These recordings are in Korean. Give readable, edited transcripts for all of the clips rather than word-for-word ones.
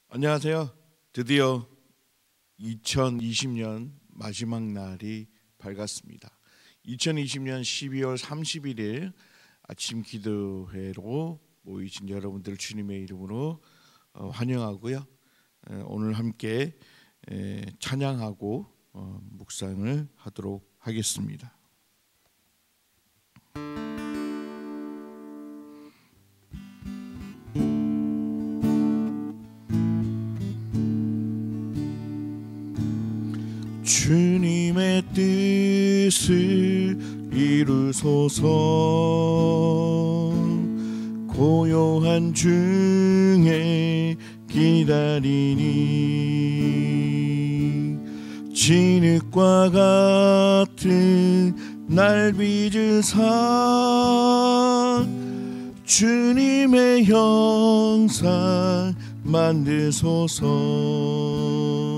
안녕하세요. 드디어 2020년 마지막 날이 밝았습니다. 2020년 12월 31일 아침 기도회로 모이신 여러분들 주님의 이름으로 환영하고요. 오늘 함께 찬양하고 묵상을 하도록 하겠습니다. 주님의 뜻을 이루소서. 고요한 중에 기다리니 진흙과 같은 날 빚으사 주님의 형상 만드소서.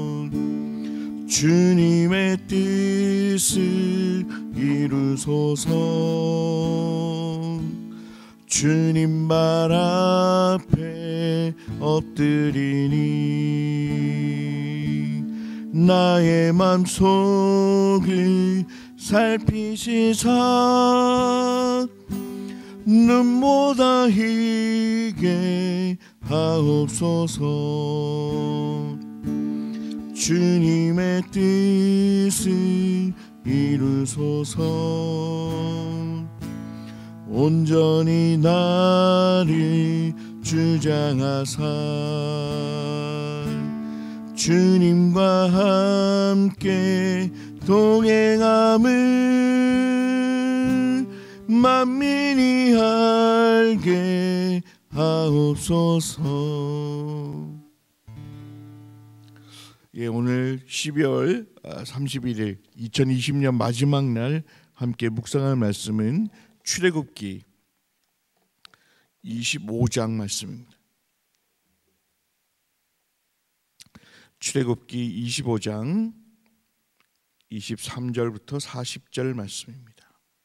주님의 뜻을 이루소서. 주님 발 앞에 엎드리니 나의 맘속을 살피시사 눈보다 희게 하옵소서. 주님의 뜻을 이루소서. 온전히 나를 주장하사 주님과 함께 동행함을 만민이 알게 하옵소서. 오늘 12월 31일 2020년 마지막 날 함께 묵상할 말씀은 출애굽기 25장 말씀입니다. 출애굽기 25장 23절부터 40절 말씀입니다.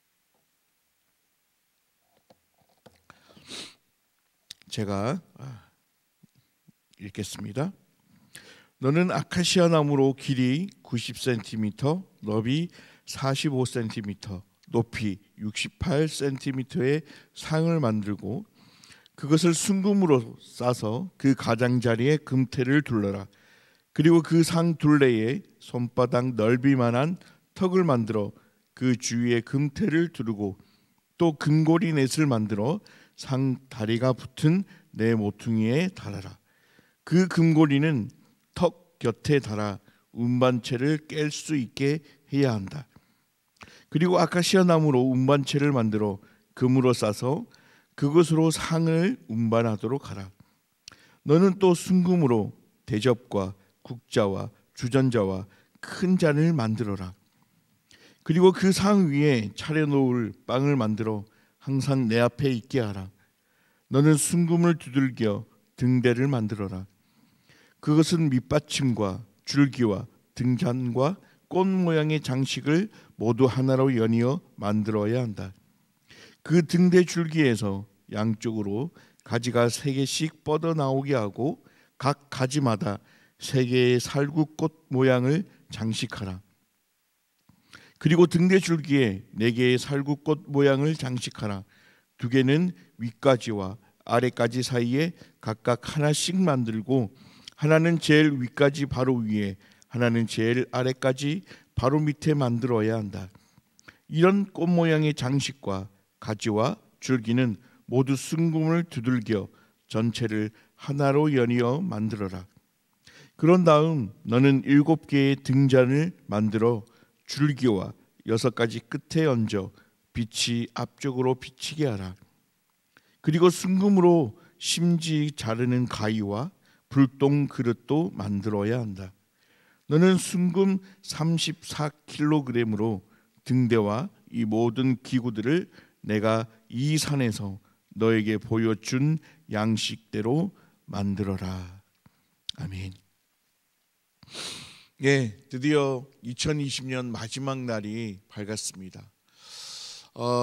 제가 읽겠습니다. 너는 아카시아 나무로 길이 90cm, 너비 45cm, 높이 68cm의 상을 만들고 그것을 순금으로 싸서 그 가장자리에 금테를 둘러라. 그리고 그 상 둘레에 손바닥 넓이만한 턱을 만들어 그 주위에 금테를 두르고 또 금고리 넷을 만들어 상 다리가 붙은 네 모퉁이에 달아라. 그 금고리는 턱 곁에 달아 운반체를 깰 수 있게 해야 한다. 그리고 아카시아 나무로 운반체를 만들어 금으로 싸서 그것으로 상을 운반하도록 하라. 너는 또 순금으로 대접과 국자와 주전자와 큰 잔을 만들어라. 그리고 그 상 위에 차려놓을 빵을 만들어 항상 내 앞에 있게 하라. 너는 순금을 두들겨 등대를 만들어라. 그것은 밑받침과 줄기와 등잔과 꽃 모양의 장식을 모두 하나로 연이어 만들어야 한다. 그 등대 줄기에서 양쪽으로 가지가 3개씩 뻗어나오게 하고 각 가지마다 3개의 살구꽃 모양을 장식하라. 그리고 등대 줄기에 4개의 살구꽃 모양을 장식하라. 2개는 윗가지와 아래가지 사이에 각각 하나씩 만들고 하나는 제일 윗가지 바로 위에, 하나는 제일 아래까지 바로 밑에 만들어야 한다. 이런 꽃 모양의 장식과 가지와 줄기는 모두 순금을 두들겨 전체를 하나로 연이어 만들어라. 그런 다음 너는 7개의 등잔을 만들어 줄기와 6가지 끝에 얹어 빛이 앞쪽으로 비치게 하라. 그리고 순금으로 심지 자르는 가위와 불똥 그릇도 만들어야 한다. 너는 순금 34kg으로 등대와 이 모든 기구들을 내가 이 산에서 너에게 보여준 양식대로 만들어라. 아멘. 드디어 2020년 마지막 날이 밝았습니다.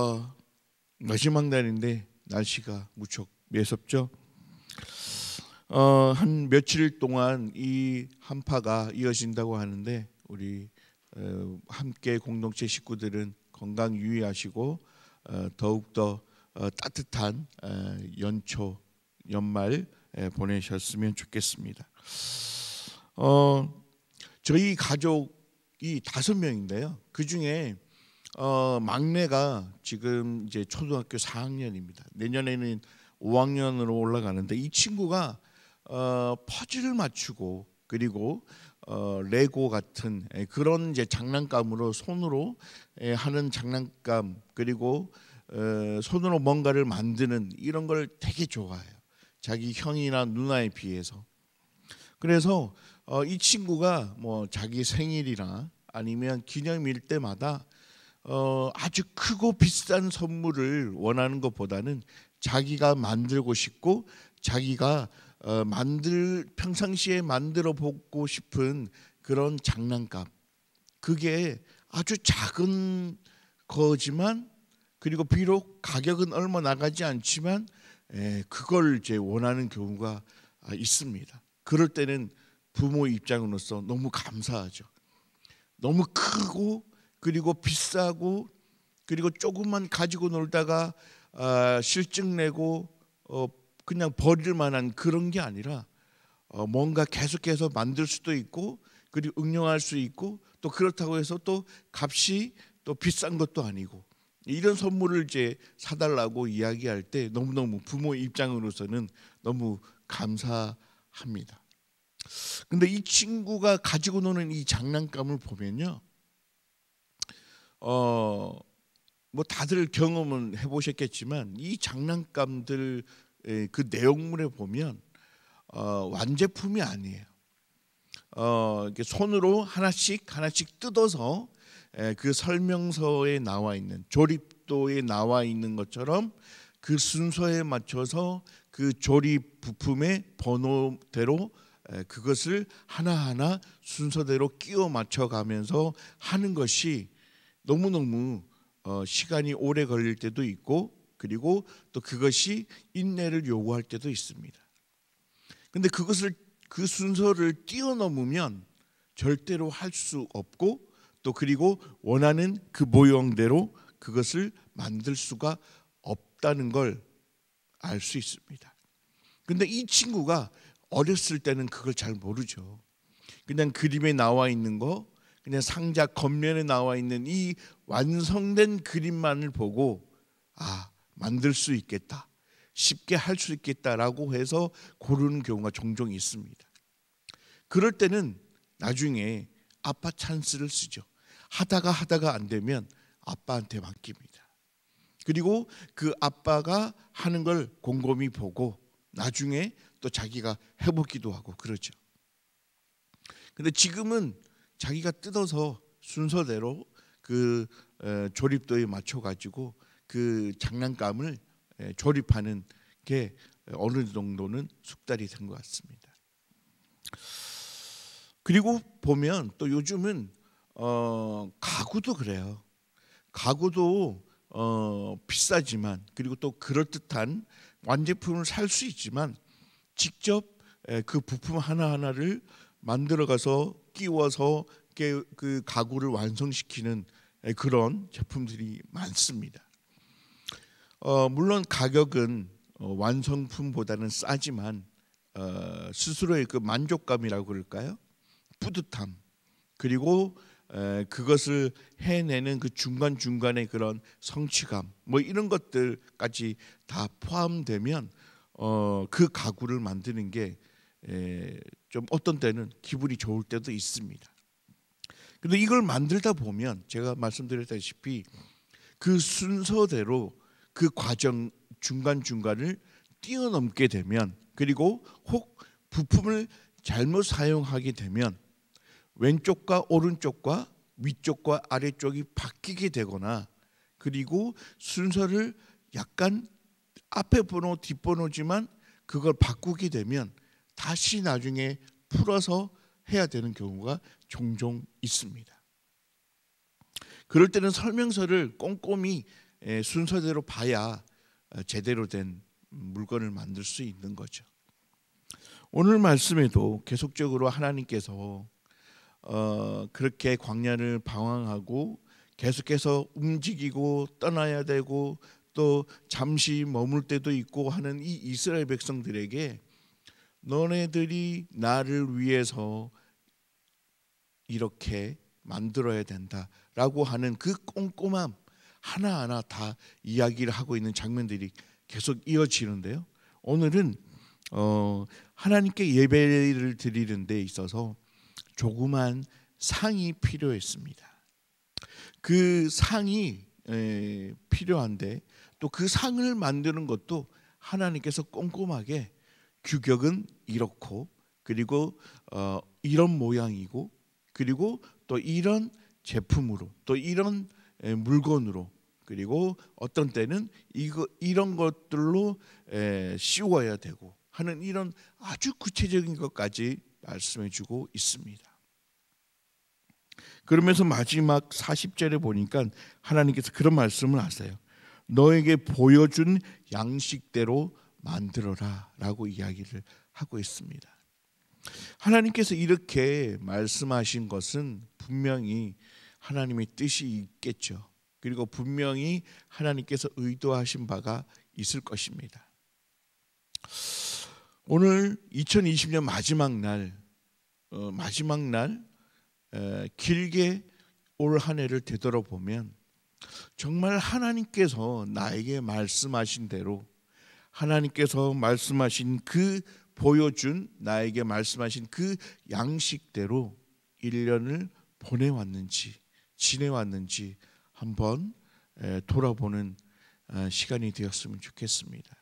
마지막 날인데 날씨가 무척 매섭죠. 한 며칠 동안 이 한파가 이어진다고 하는데 우리 함께 공동체 식구들은 건강 유의하시고 더욱더 따뜻한 연초 연말 보내셨으면 좋겠습니다. 저희 가족이 5명인데요. 그 중에 막내가 지금 이제 초등학교 4학년입니다. 내년에는 5학년으로 올라가는데 이 친구가 퍼즐을 맞추고 그리고 레고 같은 그런 이제 장난감으로 손으로 하는 장난감 그리고 손으로 뭔가를 만드는 이런 걸 되게 좋아해요. 자기 형이나 누나에 비해서. 그래서 이 친구가 뭐 자기 생일이나 아니면 기념일 때마다 아주 크고 비싼 선물을 원하는 것보다는 자기가 만들고 싶고 자기가 평상시에 만들어 보고 싶은 그런 장난감, 그게 아주 작은 거지만 그리고 비록 가격은 얼마 나가지 않지만 그걸 이제 원하는 경우가 있습니다. 그럴 때는 부모 입장으로서 너무 감사하죠. 너무 크고 그리고 비싸고 그리고 조금만 가지고 놀다가 실증 내고 그냥 버릴 만한 그런 게 아니라 뭔가 계속해서 만들 수도 있고 그리고 응용할 수 있고 또 그렇다고 해서 또 값이 또 비싼 것도 아니고 이런 선물을 이제 사달라고 이야기할 때 너무너무 부모 입장으로서는 너무 감사합니다. 근데 이 친구가 가지고 노는 이 장난감을 보면요, 뭐 다들 경험은 해보셨겠지만 이 장난감들 그 내용물에 보면 완제품이 아니에요. 이렇게 손으로 하나씩 뜯어서 그 설명서에 나와 있는 조립도에 나와 있는 것처럼 그 순서에 맞춰서 그 조립 부품의 번호대로 그것을 하나하나 순서대로 끼워 맞춰가면서 하는 것이 너무너무 시간이 오래 걸릴 때도 있고 그리고 또 그것이 인내를 요구할 때도 있습니다. 근데 그 순서를 뛰어넘으면 절대로 할 수 없고 또 그리고 원하는 그 모형대로 그것을 만들 수가 없다는 걸 알 수 있습니다. 근데 이 친구가 어렸을 때는 그걸 잘 모르죠. 그냥 그림에 나와 있는 거, 그냥 상자 겉면에 나와 있는 이 완성된 그림만을 보고 만들 수 있겠다, 쉽게 할 수 있겠다라고 해서 고르는 경우가 종종 있습니다. 그럴 때는 나중에 아빠 찬스를 쓰죠. 하다가 안 되면 아빠한테 맡깁니다. 그리고 그 아빠가 하는 걸 곰곰이 보고 나중에 또 자기가 해보기도 하고 그러죠. 근데 지금은 자기가 뜯어서 순서대로 그 조립도에 맞춰 가지고 그 장난감을 조립하는 게 어느 정도는 숙달이 된 것 같습니다. 그리고 보면 또 요즘은 가구도 그래요. 가구도 비싸지만 그리고 또 그럴듯한 완제품을 살 수 있지만 직접 그 부품 하나하나를 만들어 가서 끼워서 그 가구를 완성시키는 그런 제품들이 많습니다. 물론 가격은 완성품보다는 싸지만 스스로의 그 만족감이라고 그럴까요? 뿌듯함 그리고 그것을 해내는 그 중간중간의 그런 성취감 뭐 이런 것들까지 다 포함되면 그 가구를 만드는 게 좀 어떤 때는 기분이 좋을 때도 있습니다. 근데 이걸 만들다 보면 제가 말씀드렸다시피 그 순서대로 그 과정 중간중간을 뛰어넘게 되면 그리고 혹 부품을 잘못 사용하게 되면 왼쪽과 오른쪽과 위쪽과 아래쪽이 바뀌게 되거나 그리고 순서를 약간 앞에 번호 뒷번호지만 그걸 바꾸게 되면 다시 나중에 풀어서 해야 되는 경우가 종종 있습니다. 그럴 때는 설명서를 꼼꼼히 순서대로 봐야 제대로 된 물건을 만들 수 있는 거죠. 오늘 말씀에도 계속적으로 하나님께서 그렇게 광야를 방황하고 계속해서 움직이고 떠나야 되고 또 잠시 머물 때도 있고 하는 이 이스라엘 백성들에게 너네들이 나를 위해서 이렇게 만들어야 된다라고 하는 그 꼼꼼함 하나하나 다 이야기를 하고 있는 장면들이 계속 이어지는데요. 오늘은 하나님께 예배를 드리는 데 있어서 조그만 상이 필요했습니다. 그 상이 필요한데 또 그 상을 만드는 것도 하나님께서 꼼꼼하게 규격은 이렇고 그리고 이런 모양이고 그리고 또 이런 제품으로 또 이런 물건으로 그리고 어떤 때는 이런 것들로 씌워야 되고 하는 이런 아주 구체적인 것까지 말씀해 주고 있습니다. 그러면서 마지막 40절에 보니까 하나님께서 그런 말씀을 하세요. 너에게 보여준 양식대로 만들어라 라고 이야기를 하고 있습니다. 하나님께서 이렇게 말씀하신 것은 분명히 하나님의 뜻이 있겠죠. 그리고 분명히 하나님께서 의도하신 바가 있을 것입니다. 오늘 2020년 마지막 날 길게 올 한 해를 되돌아보면 정말 하나님께서 나에게 말씀하신 대로 하나님께서 말씀하신 그 보여준 나에게 말씀하신 그 양식대로 1년을 보내왔는지 지내왔는지 한번 돌아보는 시간이 되었으면 좋겠습니다.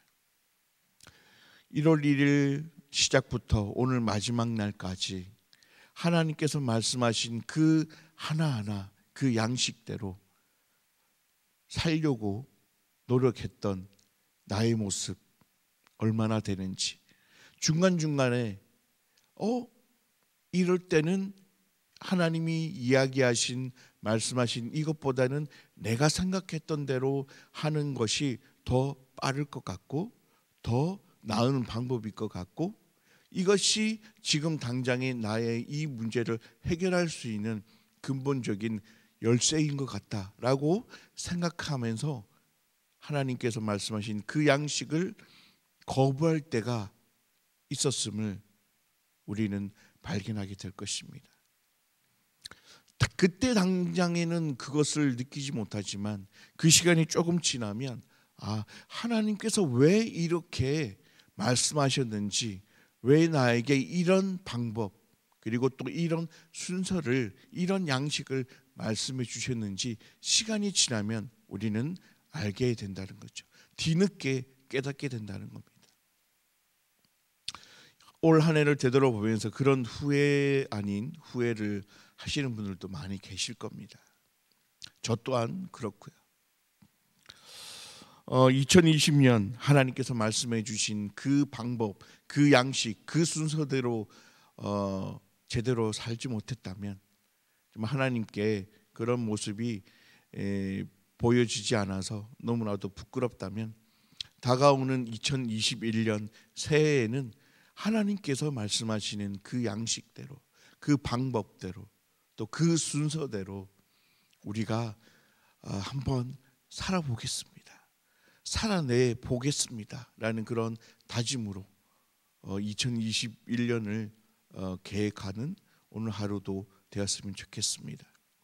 1월 1일 시작부터 오늘 마지막 날까지 하나님께서 말씀하신 그 하나하나 그 양식대로 살려고 노력했던 나의 모습 얼마나 되는지 중간중간에 이럴 때는 하나님이 이야기하신 말씀하신 이것보다는 내가 생각했던 대로 하는 것이 더 빠를 것 같고 더 나은 방법일 것 같고 이것이 지금 당장의 나의 이 문제를 해결할 수 있는 근본적인 열쇠인 것 같다라고 생각하면서 하나님께서 말씀하신 그 양식을 거부할 때가 있었음을 우리는 발견하게 될 것입니다. 그때 당장에는 그것을 느끼지 못하지만 그 시간이 조금 지나면 하나님께서 왜 이렇게 말씀하셨는지 왜 나에게 이런 방법 그리고 또 이런 순서를 이런 양식을 말씀해 주셨는지 시간이 지나면 우리는 알게 된다는 거죠. 뒤늦게 깨닫게 된다는 겁니다. 올 한 해를 되돌아보면서 그런 후회 아닌 후회를 하시는 분들도 많이 계실 겁니다. 저 또한 그렇고요. 2020년 하나님께서 말씀해 주신 그 방법, 그 양식, 그 순서대로 제대로 살지 못했다면 좀 하나님께 그런 모습이 보여지지 않아서 너무나도 부끄럽다면 다가오는 2021년 새해에는 하나님께서 말씀하시는 그 양식대로 그 방법대로 또 그 순서대로 우리가 한번 살아보겠습니다. 살아내 보겠습니다. 라는 그런 다짐으로 2021년을 계획하는 오늘 하루도 되었으면 좋겠습니다.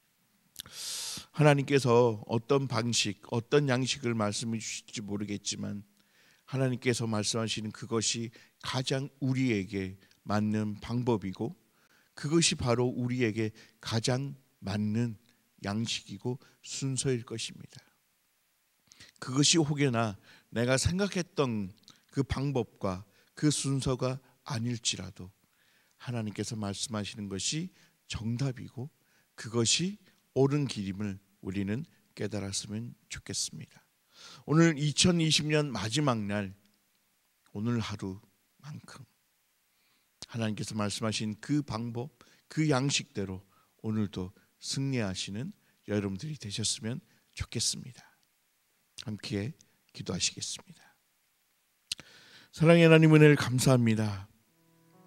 하나님께서 어떤 방식, 어떤 양식을 말씀해 주실지 모르겠지만 하나님께서 말씀하시는 그것이 가장 우리에게 맞는 방법이고 그것이 바로 우리에게 가장 맞는 양식이고 순서일 것입니다. 그것이 혹여나 내가 생각했던 그 방법과 그 순서가 아닐지라도 하나님께서 말씀하시는 것이 정답이고 그것이 옳은 길임을 우리는 깨달았으면 좋겠습니다. 오늘 2020년 마지막 날 오늘 하루만큼 하나님께서 말씀하신 그 방법, 그 양식대로 오늘도 승리하시는 여러분들이 되셨으면 좋겠습니다. 함께 기도하시겠습니다. 사랑의 하나님 은혜를 감사합니다.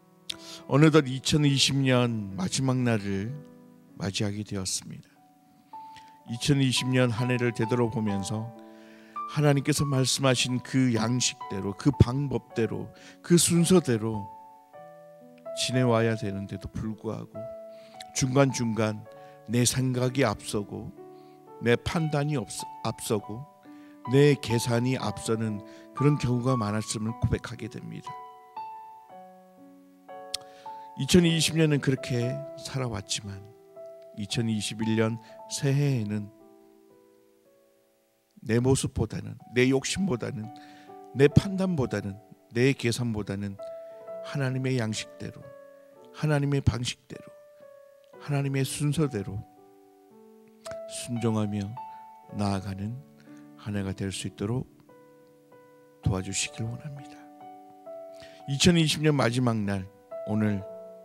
어느덧 2020년 마지막 날을 맞이하게 되었습니다. 2020년 한 해를 되돌아보면서 하나님께서 말씀하신 그 양식대로, 그 방법대로, 그 순서대로 지내와야 되는데도 불구하고 중간중간 내 생각이 앞서고 내 판단이 앞서고 내 계산이 앞서는 그런 경우가 많았음을 고백하게 됩니다. 2020년은 그렇게 살아왔지만 2021년 새해에는 내 모습보다는, 내 욕심보다는, 내 판단보다는, 내 계산보다는 하나님의 양식대로, 하나님의 방식대로, 하나님의 순서대로 순종하며 나아가는 한 해가 될 수 있도록 도와주시길 원합니다. 2020년 마지막 날 오늘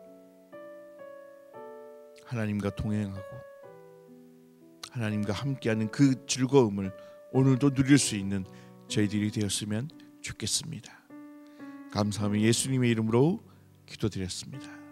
하나님과 동행하고 하나님과 함께하는 그 즐거움을 오늘도 누릴 수 있는 저희들이 되었으면 좋겠습니다. 감사하며 예수님의 이름으로 기도드렸습니다.